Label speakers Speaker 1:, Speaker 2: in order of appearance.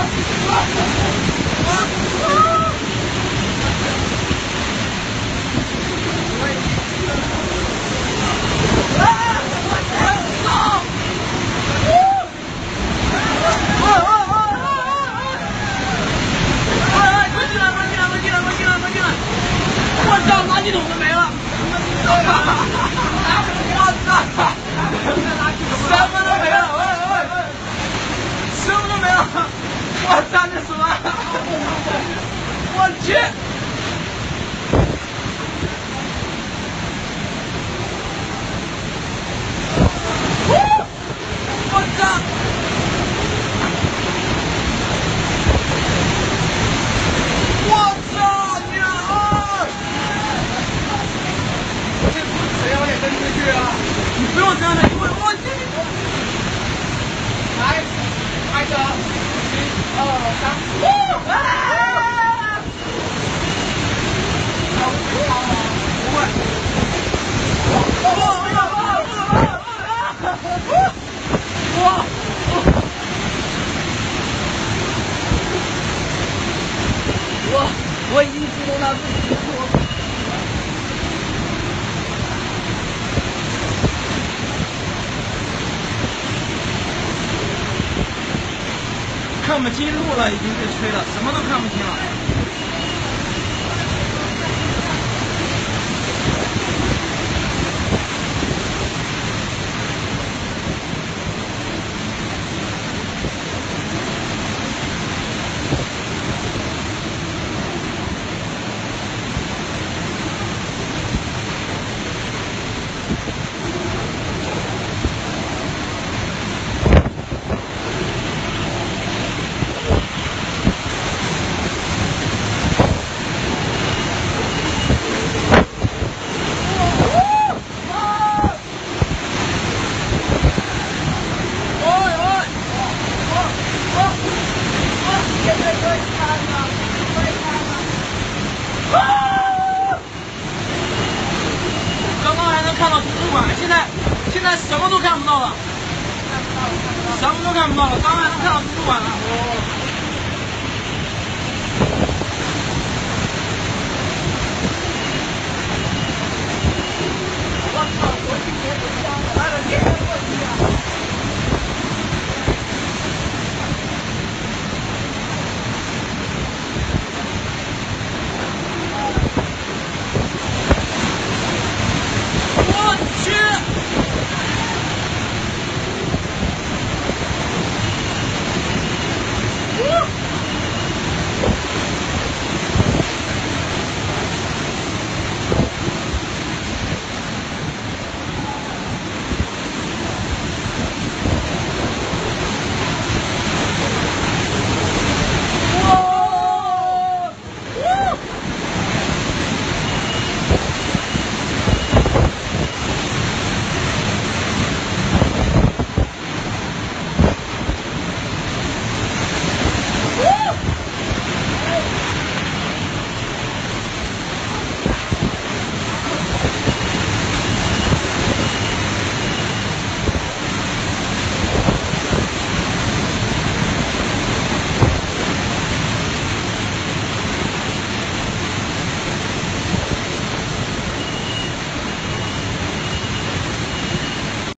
Speaker 1: 垃圾桶都没了！我操！什么都没了！什么都没了！我操，这什么？我去！我操！我操！娘啊！谁要也跟出去啊？你不用这样的，因为我这来，开始，1、2、3，我已经激动到自己看不清路了，已经被吹了，什么都看不清了。刚刚还能看到图书馆，现在什么都看不到了，什么都看不到了。刚刚还能看到图书馆了。我操！我今天来了，天天过去啊！